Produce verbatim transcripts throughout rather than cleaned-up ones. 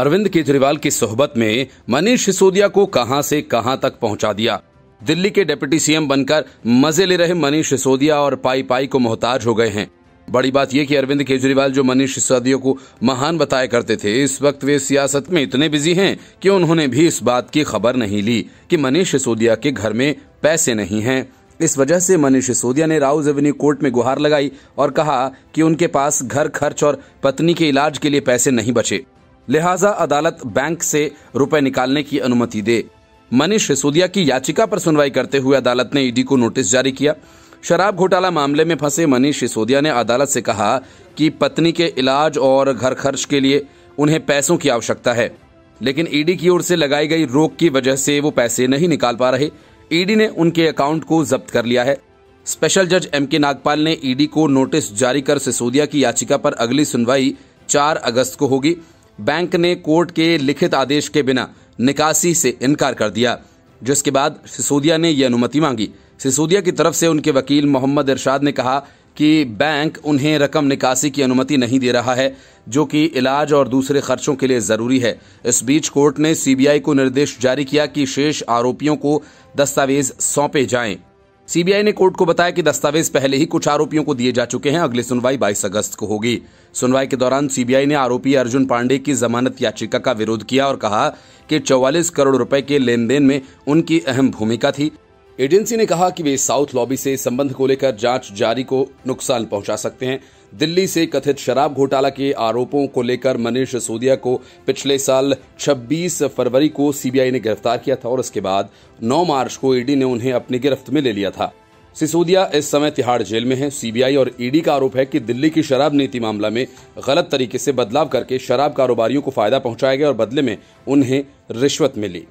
अरविंद केजरीवाल की सोहबत में मनीष सिसोदिया को कहां से कहां तक पहुंचा दिया। दिल्ली के डिप्टी सीएम बनकर मजे ले रहे मनीष सिसोदिया और पाई पाई को मोहताज हो गए हैं। बड़ी बात यह कि अरविंद केजरीवाल जो मनीष सिसोदिया को महान बताया करते थे, इस वक्त वे सियासत में इतने बिजी हैं कि उन्होंने भी इस बात की खबर नहीं ली कि मनीष सिसोदिया के घर में पैसे नहीं हैं। इस वजह से मनीष सिसोदिया ने राउज एवेन्यू कोर्ट में गुहार लगाई और कहा कि उनके पास घर खर्च और पत्नी के इलाज के लिए पैसे नहीं बचे, लिहाजा अदालत बैंक से रुपए निकालने की अनुमति दे। मनीष सिसोदिया की याचिका पर सुनवाई करते हुए अदालत ने ईडी को नोटिस जारी किया। शराब घोटाला मामले में फंसे मनीष सिसोदिया ने अदालत से कहा कि पत्नी के इलाज और घर खर्च के लिए उन्हें पैसों की आवश्यकता है, लेकिन ईडी की ओर से लगाई गई रोक की वजह से वो पैसे नहीं निकाल पा रहे। ईडी ने उनके अकाउंट को जब्त कर लिया है। स्पेशल जज एम के नागपाल ने ईडी को नोटिस जारी कर सिसोदिया की याचिका पर अगली सुनवाई चार अगस्त को होगी। बैंक ने कोर्ट के लिखित आदेश के बिना निकासी से इनकार कर दिया, जिसके बाद सिसोदिया ने यह अनुमति मांगी। सिसोदिया की तरफ से उनके वकील मोहम्मद इरशाद ने कहा कि बैंक उन्हें रकम निकासी की अनुमति नहीं दे रहा है, जो कि इलाज और दूसरे खर्चों के लिए जरूरी है। इस बीच कोर्ट ने सीबीआई को निर्देश जारी किया कि शेष आरोपियों को दस्तावेज सौंपे जाएं। सीबीआई ने कोर्ट को बताया कि दस्तावेज पहले ही कुछ आरोपियों को दिए जा चुके हैं। अगली सुनवाई बाईस अगस्त को होगी। सुनवाई के दौरान सीबीआई ने आरोपी अर्जुन पांडे की जमानत याचिका का विरोध किया और कहा कि चौवालीस करोड़ रुपए के लेन देन में उनकी अहम भूमिका थी। एजेंसी ने कहा कि वे साउथ लॉबी से संबंध को लेकर जांच जारी को नुकसान पहुंचा सकते हैं। दिल्ली से कथित शराब घोटाला के आरोपों को लेकर मनीष सिसोदिया को पिछले साल छब्बीस फरवरी को सीबीआई ने गिरफ्तार किया था और उसके बाद नौ मार्च को ईडी ने उन्हें अपनी गिरफ्त में ले लिया था। सिसोदिया इस समय तिहाड़ जेल में है। सीबीआई और ईडी का आरोप है कि दिल्ली की शराब नीति मामला में गलत तरीके से बदलाव करके शराब कारोबारियों को फायदा पहुंचाया गया और बदले में उन्हें रिश्वत मिली।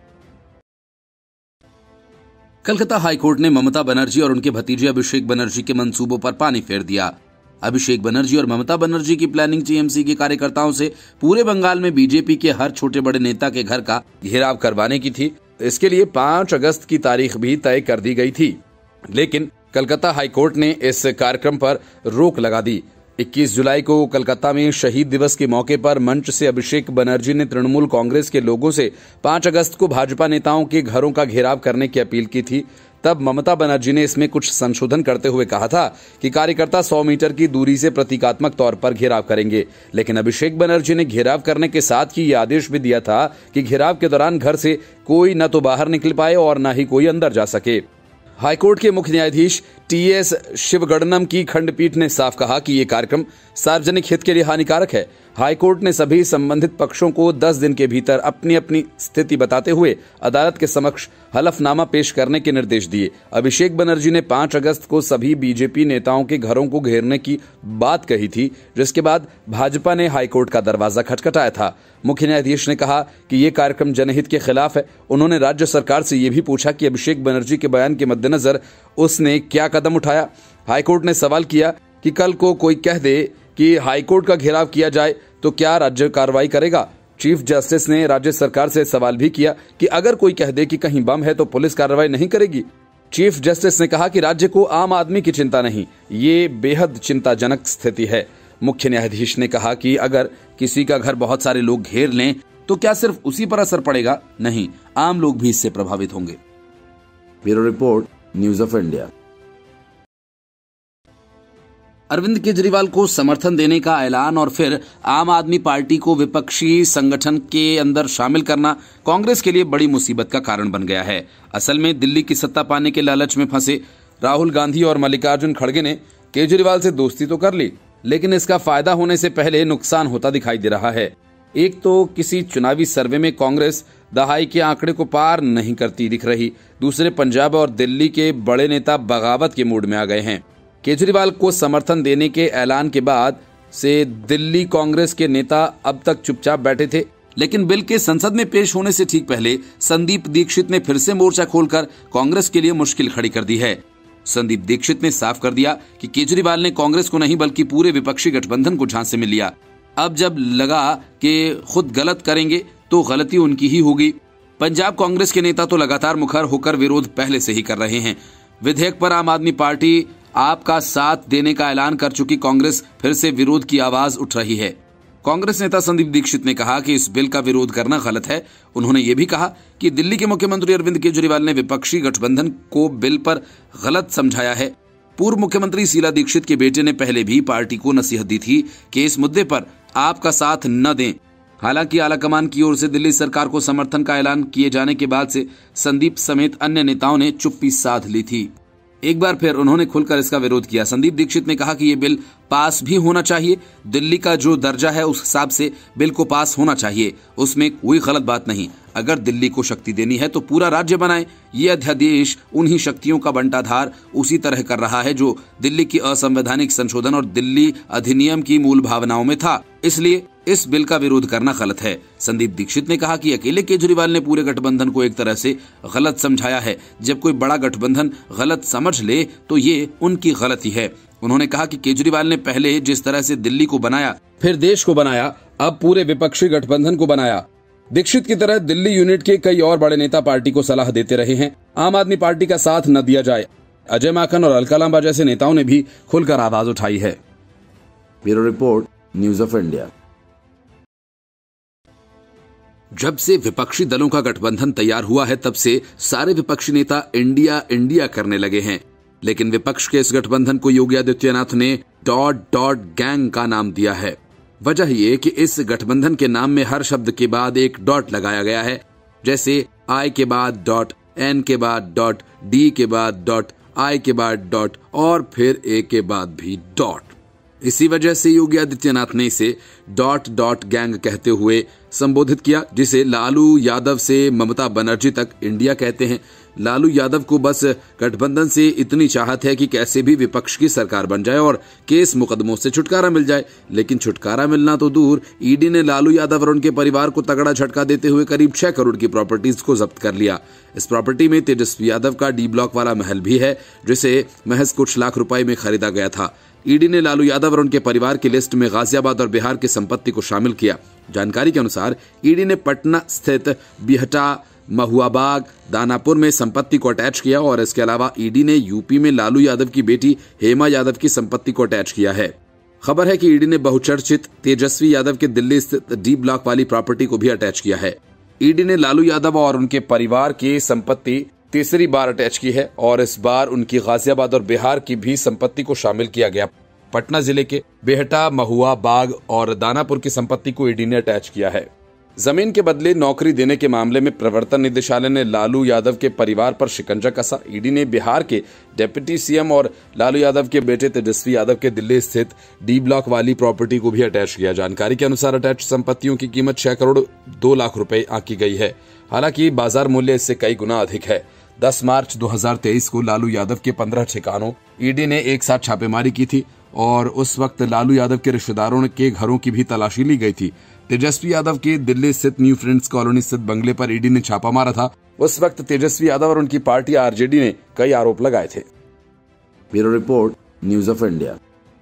कलकत्ता हाईकोर्ट ने ममता बनर्जी और उनके भतीजे अभिषेक बनर्जी के मंसूबों पर पानी फेर दिया। अभिषेक बनर्जी और ममता बनर्जी की प्लानिंग टीएमसी के कार्यकर्ताओं से पूरे बंगाल में बीजेपी के हर छोटे बड़े नेता के घर का घेराव करवाने की थी। इसके लिए पांच अगस्त की तारीख भी तय कर दी गई थी, लेकिन कलकत्ता हाईकोर्ट ने इस कार्यक्रम पर रोक लगा दी। इक्कीस जुलाई को कलकत्ता में शहीद दिवस के मौके पर मंच से अभिषेक बनर्जी ने तृणमूल कांग्रेस के लोगों से पांच अगस्त को भाजपा नेताओं के घरों का घेराव करने की अपील की थी। तब ममता बनर्जी ने इसमें कुछ संशोधन करते हुए कहा था कि कार्यकर्ता सौ मीटर की दूरी से प्रतीकात्मक तौर पर घेराव करेंगे, लेकिन अभिषेक बनर्जी ने घेराव करने के साथ ही ये आदेश भी दिया था कि घेराव के दौरान घर से कोई न तो बाहर निकल पाए और न ही कोई अंदर जा सके। हाईकोर्ट के मुख्य न्यायाधीश टी एस शिवगणनम की खंडपीठ ने साफ कहा कि ये कार्यक्रम सार्वजनिक हित के लिए हानिकारक है। हाईकोर्ट ने सभी संबंधित पक्षों को दस दिन के भीतर अपनी अपनी स्थिति बताते हुए अदालत के समक्ष हलफनामा पेश करने के निर्देश दिए। अभिषेक बनर्जी ने पांच अगस्त को सभी बीजेपी नेताओं के घरों को घेरने की बात कही थी, जिसके बाद भाजपा ने हाईकोर्ट का दरवाजा खटखटाया था। मुख्य न्यायाधीश ने कहा कि ये कार्यक्रम जनहित के खिलाफ है। उन्होंने राज्य सरकार से यह भी पूछा कि अभिषेक बनर्जी के बयान के मद्देनजर उसने क्या कदम उठाया। हाईकोर्ट ने सवाल किया कि कल को कोई कह दे कि हाईकोर्ट का घेराव किया जाए तो क्या राज्य कार्रवाई करेगा। चीफ जस्टिस ने राज्य सरकार से सवाल भी किया कि अगर कोई कह दे कि कहीं बम है तो पुलिस कार्रवाई नहीं करेगी। चीफ जस्टिस ने कहा कि राज्य को आम आदमी की चिंता नहीं, ये बेहद चिंताजनक स्थिति है। मुख्य न्यायाधीश ने कहा कि अगर किसी का घर बहुत सारे लोग घेर लें तो क्या सिर्फ उसी पर असर पड़ेगा? नहीं, आम लोग भी इससे प्रभावित होंगे। Bureau report, news of India. Arvind Kejriwal को समर्थन देने का ऐलान और फिर आम आदमी पार्टी को विपक्षी संगठन के अंदर शामिल करना कांग्रेस के लिए बड़ी मुसीबत का कारण बन गया है। असल में दिल्ली की सत्ता पाने के लालच में फंसे राहुल गांधी और मल्लिकार्जुन खड़गे ने केजरीवाल से दोस्ती तो कर ली, लेकिन इसका फायदा होने से पहले नुकसान होता दिखाई दे रहा है। एक तो किसी चुनावी सर्वे में कांग्रेस दहाई के आंकड़े को पार नहीं करती दिख रही, दूसरे पंजाब और दिल्ली के बड़े नेता बगावत के मूड में आ गए हैं। केजरीवाल को समर्थन देने के ऐलान के बाद से दिल्ली कांग्रेस के नेता अब तक चुपचाप बैठे थे, लेकिन बिल के संसद में पेश होने से ठीक पहले संदीप दीक्षित ने फिर से मोर्चा खोलकर कांग्रेस के लिए मुश्किल खड़ी कर दी है। संदीप दीक्षित ने साफ कर दिया कि केजरीवाल ने कांग्रेस को नहीं बल्कि पूरे विपक्षी गठबंधन को झांसे में लिया। अब जब लगा कि खुद गलत करेंगे तो गलती उनकी ही होगी। पंजाब कांग्रेस के नेता तो लगातार मुखर होकर विरोध पहले से ही कर रहे हैं। विधेयक पर आम आदमी पार्टी आपका साथ देने का ऐलान कर चुकी कांग्रेस फिर से विरोध की आवाज उठ रही है। कांग्रेस नेता संदीप दीक्षित ने कहा कि इस बिल का विरोध करना गलत है। उन्होंने ये भी कहा कि दिल्ली के मुख्यमंत्री अरविंद केजरीवाल ने विपक्षी गठबंधन को बिल पर गलत समझाया है। पूर्व मुख्यमंत्री शीला दीक्षित के बेटे ने पहले भी पार्टी को नसीहत दी थी कि इस मुद्दे पर आपका साथ न दें। हालांकि आलाकमान की ओर से दिल्ली सरकार को समर्थन का ऐलान किए जाने के बाद से संदीप समेत अन्य नेताओं ने चुप्पी साध ली थी। एक बार फिर उन्होंने खुलकर इसका विरोध किया। संदीप दीक्षित ने कहा कि ये बिल पास भी होना चाहिए। दिल्ली का जो दर्जा है उस हिसाब से बिल को पास होना चाहिए, उसमें कोई गलत बात नहीं। अगर दिल्ली को शक्ति देनी है तो पूरा राज्य बनाए। ये अध्यादेश उन्हीं शक्तियों का बंटाधार उसी तरह कर रहा है जो दिल्ली की असंवैधानिक संशोधन और दिल्ली अधिनियम की मूल भावनाओं में था। इसलिए इस बिल का विरोध करना गलत है। संदीप दीक्षित ने कहा कि अकेले केजरीवाल ने पूरे गठबंधन को एक तरह से गलत समझाया है। जब कोई बड़ा गठबंधन गलत समझ ले तो ये उनकी गलती है। उन्होंने कहा कि केजरीवाल ने पहले जिस तरह से दिल्ली को बनाया, फिर देश को बनाया, अब पूरे विपक्षी गठबंधन को बनाया। दीक्षित की तरह दिल्ली यूनिट के कई और बड़े नेता पार्टी को सलाह देते रहे हैं आम आदमी पार्टी का साथ न दिया जाए। अजय माकन और अलका लांबा जैसे नेताओं ने भी खुलकर आवाज उठाई है। Bureau report, news of India. जब से विपक्षी दलों का गठबंधन तैयार हुआ है तब से सारे विपक्षी नेता इंडिया इंडिया करने लगे हैं, लेकिन विपक्ष के इस गठबंधन को योगी आदित्यनाथ ने डॉट डॉट गैंग का नाम दिया है। वजह ये कि इस गठबंधन के नाम में हर शब्द के बाद एक डॉट लगाया गया है, जैसे आई के बाद डॉट, एन के बाद डॉट, डी के बाद डॉट, आई के बाद डॉट और फिर ए के बाद भी डॉट। इसी वजह से योगी आदित्यनाथ ने इसे डॉट डॉट गैंग कहते हुए संबोधित किया, जिसे लालू यादव से ममता बनर्जी तक इंडिया कहते हैं। लालू यादव को बस गठबंधन से इतनी चाहत है कि कैसे भी विपक्ष की सरकार बन जाए और केस मुकदमों से छुटकारा मिल जाए। लेकिन छुटकारा मिलना तो दूर, ईडी ने लालू यादव और उनके परिवार को तगड़ा झटका देते हुए करीब छह करोड़ की प्रॉपर्टीज को जब्त कर लिया। इस प्रॉपर्टी में तेजस्वी यादव का डी ब्लॉक वाला महल भी है, जिसे महज कुछ लाख रुपए में खरीदा गया था। ईडी ने लालू यादव और उनके परिवार की लिस्ट में गाजियाबाद और बिहार की संपत्ति को शामिल किया। जानकारी के अनुसार ईडी ने पटना स्थित बिहटा, महुआबाग, दानापुर में संपत्ति को अटैच किया और इसके अलावा ईडी ने यूपी में लालू यादव की बेटी हेमा यादव की संपत्ति को अटैच किया है। खबर है कि ईडी ने बहुचर्चित तेजस्वी यादव के दिल्ली स्थित डी ब्लॉक वाली प्रॉपर्टी को भी अटैच किया है। ईडी ने लालू यादव और उनके परिवार की संपत्ति तीसरी बार अटैच की है और इस बार उनकी गाजियाबाद और बिहार की भी संपत्ति को शामिल किया गया। पटना जिले के बेहटा, महुआ, बाग और दानापुर की संपत्ति को ईडी ने अटैच किया है। जमीन के बदले नौकरी देने के मामले में प्रवर्तन निदेशालय ने लालू यादव के परिवार पर शिकंजा कसा। ईडी ने बिहार के डिप्टी सीएम और लालू यादव के बेटे तेजस्वी यादव के दिल्ली स्थित डी ब्लॉक वाली प्रॉपर्टी को भी अटैच किया। जानकारी के अनुसार अटैच संपत्तियों की कीमत छह करोड़ दो लाख रुपए आंकी गई है। हालांकि बाजार मूल्य इससे कई गुना अधिक है। दस मार्च दो हज़ार तेईस को लालू यादव के पंद्रह ठिकानों ईडी ने एक साथ छापेमारी की थी और उस वक्त लालू यादव के रिश्तेदारों के घरों की भी तलाशी ली गई थी। तेजस्वी यादव के दिल्ली स्थित न्यू फ्रेंड्स कॉलोनी स्थित बंगले पर ईडी ने छापा मारा था। उस वक्त तेजस्वी यादव और उनकी पार्टी आरजेडी ने कई आरोप लगाए थे। Bureau report, news of India.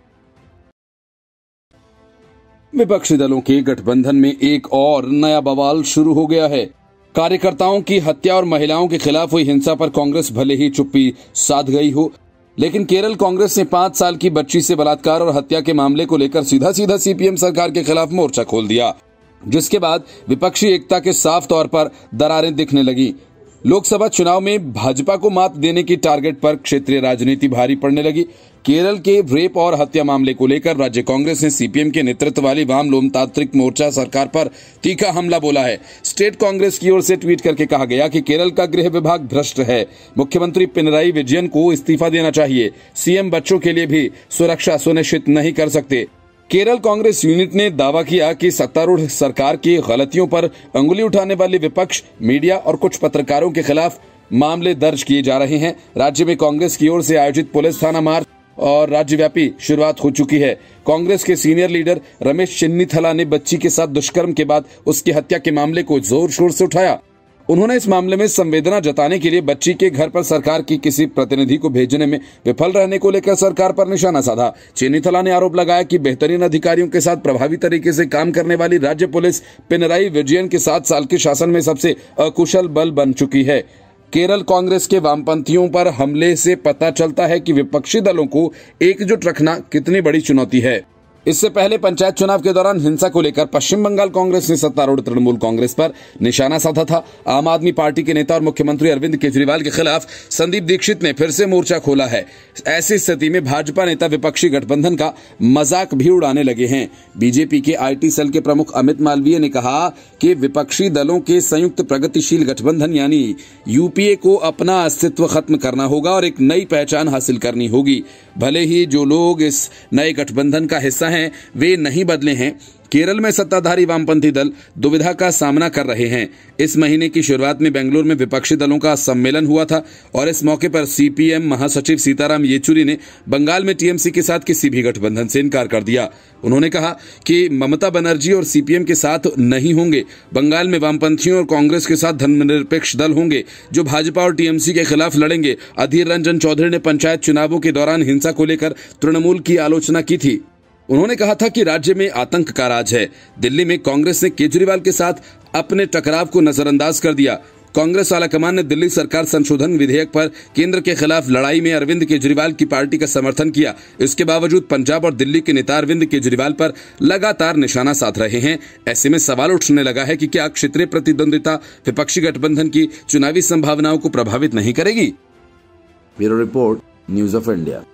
विपक्षी दलों के गठबंधन में एक और नया बवाल शुरू हो गया है। कार्यकर्ताओं की हत्या और महिलाओं के खिलाफ हुई हिंसा पर कांग्रेस भले ही चुप्पी साध गई हो, लेकिन केरल कांग्रेस ने पांच साल की बच्ची से बलात्कार और हत्या के मामले को लेकर सीधा सीधा सीपीएम सरकार के खिलाफ मोर्चा खोल दिया, जिसके बाद विपक्षी एकता के साफ तौर पर दरारें दिखने लगी। लोकसभा चुनाव में भाजपा को मात देने की टारगेट पर क्षेत्रीय राजनीति भारी पड़ने लगी। केरल के रेप और हत्या मामले को लेकर राज्य कांग्रेस ने सीपीएम के नेतृत्व वाली वाम लोकतांत्रिक मोर्चा सरकार पर तीखा हमला बोला है। स्टेट कांग्रेस की ओर से ट्वीट करके कहा गया कि केरल का गृह विभाग भ्रष्ट है, मुख्यमंत्री पिनराई विजयन को इस्तीफा देना चाहिए, सीएम बच्चों के लिए भी सुरक्षा सुनिश्चित नहीं कर सकते। केरल कांग्रेस यूनिट ने दावा किया कि सत्तारूढ़ सरकार की गलतियों पर अंगुली उठाने वाले विपक्ष, मीडिया और कुछ पत्रकारों के खिलाफ मामले दर्ज किए जा रहे हैं। राज्य में कांग्रेस की ओर से आयोजित पुलिस थाना मार्च और राज्यव्यापी शुरुआत हो चुकी है। कांग्रेस के सीनियर लीडर रमेश चन्नीथला ने बच्ची के साथ दुष्कर्म के बाद उसकी हत्या के मामले को जोर शोर से उठाया। उन्होंने इस मामले में संवेदना जताने के लिए बच्ची के घर पर सरकार की किसी प्रतिनिधि को भेजने में विफल रहने को लेकर सरकार पर निशाना साधा। चन्नीथला ने आरोप लगाया कि बेहतरीन अधिकारियों के साथ प्रभावी तरीके से काम करने वाली राज्य पुलिस पिनराई विजयन के सात साल के शासन में सबसे अकुशल बल बन चुकी है। केरल कांग्रेस के वामपंथियों पर हमले से पता चलता है कि विपक्षी दलों को एकजुट रखना कितनी बड़ी चुनौती है। इससे पहले पंचायत चुनाव के दौरान हिंसा को लेकर पश्चिम बंगाल कांग्रेस ने सत्तारूढ़ तृणमूल कांग्रेस पर निशाना साधा था। आम आदमी पार्टी के नेता और मुख्यमंत्री अरविंद केजरीवाल के खिलाफ संदीप दीक्षित ने फिर से मोर्चा खोला है। ऐसी स्थिति में भाजपा नेता विपक्षी गठबंधन का मजाक भी उड़ाने लगे हैं। बीजेपी के आईटी सेल के प्रमुख अमित मालवीय ने कहा कि विपक्षी दलों के संयुक्त प्रगतिशील गठबंधन यानी यूपीए को अपना अस्तित्व खत्म करना होगा और एक नई पहचान हासिल करनी होगी। भले ही जो लोग इस नए गठबंधन का हिस्सा हैं वे नहीं बदले हैं। केरल में सत्ताधारी वामपंथी दल दुविधा का सामना कर रहे हैं। इस महीने की शुरुआत में बेंगलुरु में विपक्षी दलों का सम्मेलन हुआ था और इस मौके पर सीपीएम महासचिव सीताराम येचुरी ने बंगाल में टीएमसी के साथ किसी भी गठबंधन से इनकार कर दिया। उन्होंने कहा कि ममता बनर्जी और सीपीएम के साथ नहीं होंगे। बंगाल में वामपंथियों और कांग्रेस के साथ धर्मनिरपेक्ष दल होंगे जो भाजपा और टीएमसी के खिलाफ लड़ेंगे। अधीर रंजन चौधरी ने पंचायत चुनावों के दौरान हिंसा को लेकर तृणमूल की आलोचना की थी। उन्होंने कहा था कि राज्य में आतंक का राज है। दिल्ली में कांग्रेस ने केजरीवाल के साथ अपने टकराव को नजरअंदाज कर दिया। कांग्रेस आलाकमान ने दिल्ली सरकार संशोधन विधेयक पर केंद्र के खिलाफ लड़ाई में अरविंद केजरीवाल की पार्टी का समर्थन किया। इसके बावजूद पंजाब और दिल्ली के नेता अरविंद केजरीवाल पर लगातार निशाना साध रहे हैं। ऐसे में सवाल उठने लगा है कि क्या क्षेत्रीय प्रतिद्वंदिता विपक्षी गठबंधन की चुनावी संभावनाओं को प्रभावित नहीं करेगी। Bureau report, news of India.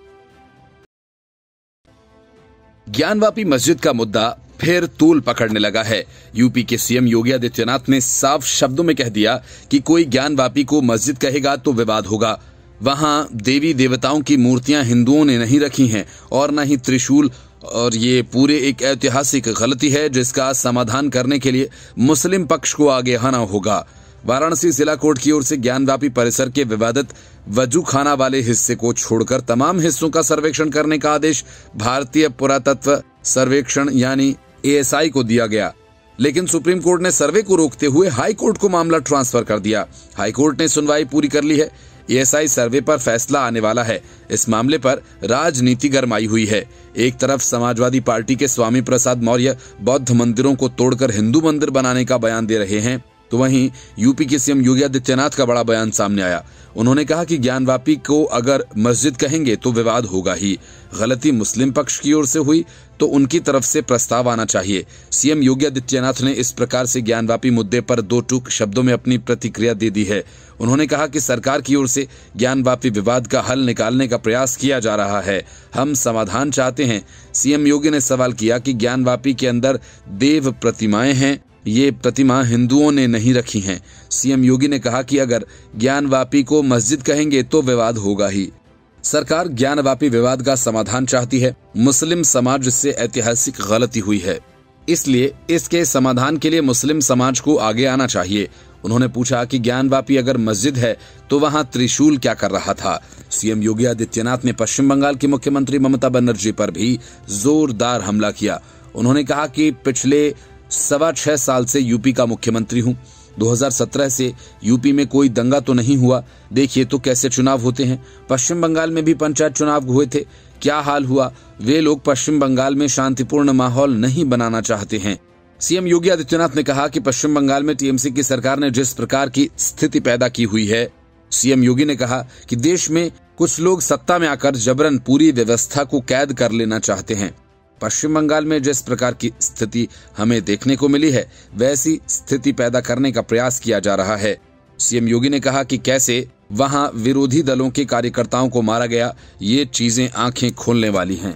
Gyanvapi मस्जिद का मुद्दा फिर तूल पकड़ने लगा है। यूपी के सीएम योगी आदित्यनाथ ने साफ शब्दों में कह दिया कि कोई ज्ञानवापी को मस्जिद कहेगा तो विवाद होगा। वहां देवी देवताओं की मूर्तियां हिंदुओं ने नहीं रखी हैं और न ही त्रिशूल, और ये पूरे एक ऐतिहासिक गलती है जिसका समाधान करने के लिए मुस्लिम पक्ष को आगे आना होगा। वाराणसी जिला कोर्ट की ओर से ज्ञानवापी परिसर के विवादित वजू खाना वाले हिस्से को छोड़कर तमाम हिस्सों का सर्वेक्षण करने का आदेश भारतीय पुरातत्व सर्वेक्षण यानी एएसआई को दिया गया, लेकिन सुप्रीम कोर्ट ने सर्वे को रोकते हुए हाई कोर्ट को मामला ट्रांसफर कर दिया। हाई कोर्ट ने सुनवाई पूरी कर ली है। एएसआई सर्वे पर फैसला आने वाला है। इस मामले पर राजनीति गरमाई हुई है। एक तरफ समाजवादी पार्टी के स्वामी प्रसाद मौर्य बौद्ध मंदिरों को तोड़कर हिंदू मंदिर बनाने का बयान दे रहे हैं, तो वहीं यूपी के सीएम योगी आदित्यनाथ का बड़ा बयान सामने आया। उन्होंने कहा कि ज्ञानवापी को अगर मस्जिद कहेंगे तो विवाद होगा ही। गलती मुस्लिम पक्ष की ओर से हुई तो उनकी तरफ से प्रस्ताव आना चाहिए। सीएम योगी आदित्यनाथ ने इस प्रकार से ज्ञानवापी मुद्दे पर दो टूक शब्दों में अपनी प्रतिक्रिया दे दी है। उन्होंने कहा कि सरकार की ओर से ज्ञानवापी विवाद का हल निकालने का प्रयास किया जा रहा है। हम समाधान चाहते हैं। सीएम योगी ने सवाल किया कि ज्ञानवापी के अंदर देव प्रतिमाएं हैं, ये प्रतिमा हिंदुओं ने नहीं रखी हैं। सीएम योगी ने कहा कि अगर ज्ञानवापी को मस्जिद कहेंगे तो विवाद होगा ही। सरकार ज्ञानवापी विवाद का समाधान चाहती है। मुस्लिम समाज से ऐतिहासिक गलती हुई है, इसलिए इसके समाधान के लिए मुस्लिम समाज को आगे आना चाहिए। उन्होंने पूछा कि ज्ञानवापी अगर मस्जिद है तो वहां त्रिशूल क्या कर रहा था। सीएम योगी आदित्यनाथ ने पश्चिम बंगाल की मुख्यमंत्री ममता बनर्जी पर भी जोरदार हमला किया। उन्होंने कहा कि पिछले सवा छह साल से यूपी का मुख्यमंत्री हूं। दो हज़ार सत्रह से यूपी में कोई दंगा तो नहीं हुआ। देखिए तो कैसे चुनाव होते हैं। पश्चिम बंगाल में भी पंचायत चुनाव हुए थे, क्या हाल हुआ। वे लोग पश्चिम बंगाल में शांतिपूर्ण माहौल नहीं बनाना चाहते हैं। सीएम योगी आदित्यनाथ ने कहा कि पश्चिम बंगाल में टीएमसी की सरकार ने जिस प्रकार की स्थिति पैदा की हुई है, सीएम योगी ने कहा कि देश में कुछ लोग सत्ता में आकर जबरन पूरी व्यवस्था को कैद कर लेना चाहते हैं। पश्चिम बंगाल में जिस प्रकार की स्थिति हमें देखने को मिली है, वैसी स्थिति पैदा करने का प्रयास किया जा रहा है। सीएम योगी ने कहा कि कैसे वहां विरोधी दलों के कार्यकर्ताओं को मारा गया, ये चीजें आंखें खोलने वाली हैं।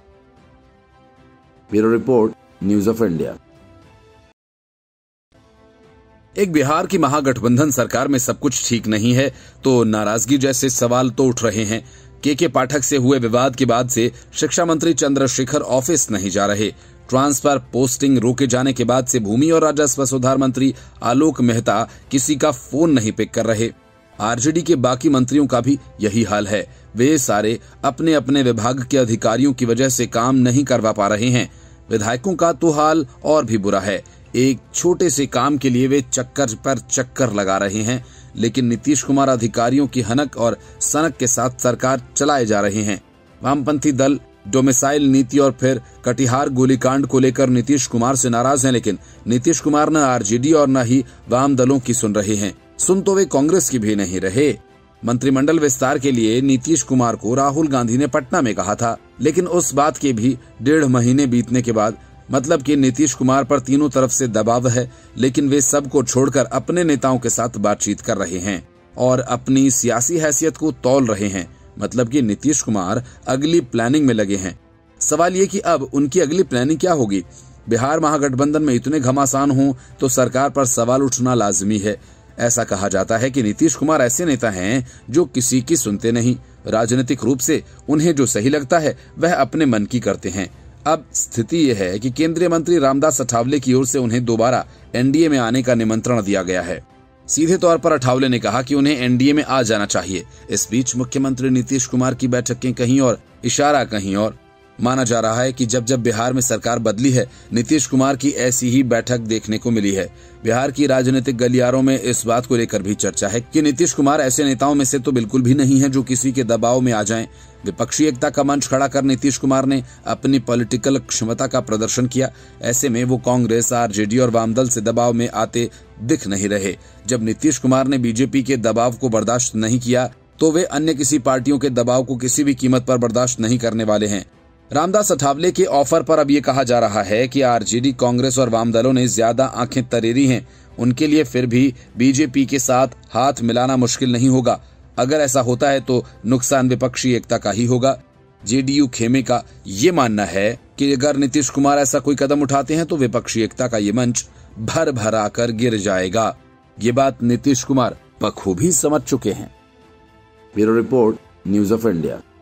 Bureau report, news of India. एक बिहार की महागठबंधन सरकार में सब कुछ ठीक नहीं है तो नाराजगी जैसे सवाल तो उठ रहे हैं। के के पाठक से हुए विवाद के बाद से शिक्षा मंत्री चंद्रशेखर ऑफिस नहीं जा रहे। ट्रांसफर पोस्टिंग रोके जाने के बाद से भूमि और राजस्व सुधार मंत्री आलोक मेहता किसी का फोन नहीं पिक कर रहे। आरजेडी के बाकी मंत्रियों का भी यही हाल है। वे सारे अपने अपने विभाग के अधिकारियों की वजह से काम नहीं करवा पा रहे हैं। विधायकों का तो हाल और भी बुरा है। एक छोटे से काम के लिए वे चक्कर पर चक्कर लगा रहे हैं, लेकिन नीतीश कुमार अधिकारियों की हनक और सनक के साथ सरकार चलाए जा रहे हैं। वामपंथी दल डोमिसाइल नीति और फिर कटिहार गोलीकांड को लेकर नीतीश कुमार से नाराज हैं, लेकिन नीतीश कुमार न आरजेडी और न ही वाम दलों की सुन रहे हैं। सुन तो वे कांग्रेस की भी नहीं रहे। मंत्रिमंडल विस्तार के लिए नीतीश कुमार को राहुल गांधी ने पटना में कहा था, लेकिन उस बात के भी डेढ़ महीने बीतने के बाद, मतलब कि नीतीश कुमार पर तीनों तरफ से दबाव है, लेकिन वे सबको छोड़कर अपने नेताओं के साथ बातचीत कर रहे हैं और अपनी सियासी हैसियत को तौल रहे हैं। मतलब कि नीतीश कुमार अगली प्लानिंग में लगे हैं। सवाल ये कि अब उनकी अगली प्लानिंग क्या होगी। बिहार महागठबंधन में इतने घमासान हों तो सरकार पर सवाल उठना लाजमी है। ऐसा कहा जाता है कि नीतीश कुमार ऐसे नेता हैं जो किसी की सुनते नहीं। राजनीतिक रूप से उन्हें जो सही लगता है वह अपने मन की करते हैं। अब स्थिति यह है कि केंद्रीय मंत्री रामदास अठावले की ओर से उन्हें दोबारा एनडीए में आने का निमंत्रण दिया गया है। सीधे तौर पर अठावले ने कहा कि उन्हें एनडीए में आ जाना चाहिए। इस बीच मुख्यमंत्री नीतीश कुमार की बैठकें कहीं और, इशारा कहीं और। माना जा रहा है कि जब जब बिहार में सरकार बदली है, नीतीश कुमार की ऐसी ही बैठक देखने को मिली है। बिहार की राजनीतिक गलियारों में इस बात को लेकर भी चर्चा है कि नीतीश कुमार ऐसे नेताओं में से तो बिल्कुल भी नहीं है जो किसी के दबाव में आ जाएं। विपक्षी एकता का मंच खड़ा कर नीतीश कुमार ने अपनी पॉलिटिकल क्षमता का प्रदर्शन किया। ऐसे में वो कांग्रेस, आरजेडी और वामदल से दबाव में आते दिख नहीं रहे। जब नीतीश कुमार ने बीजेपी के दबाव को बर्दाश्त नहीं किया तो वे अन्य किसी पार्टियों के दबाव को किसी भी कीमत पर बर्दाश्त नहीं करने वाले हैं। रामदास अठावले के ऑफर पर अब ये कहा जा रहा है कि आरजेडी, कांग्रेस और वाम दलों ने ज्यादा आंखें तरेरी हैं। उनके लिए फिर भी बीजेपी के साथ हाथ मिलाना मुश्किल नहीं होगा। अगर ऐसा होता है तो नुकसान विपक्षी एकता का ही होगा। जेडीयू खेमे का ये मानना है कि अगर नीतीश कुमार ऐसा कोई कदम उठाते हैं तो विपक्षी एकता का ये मंच भर भरा कर गिर जाएगा। ये बात नीतीश कुमार बखूबी समझ चुके हैं। Bureau report, news of India.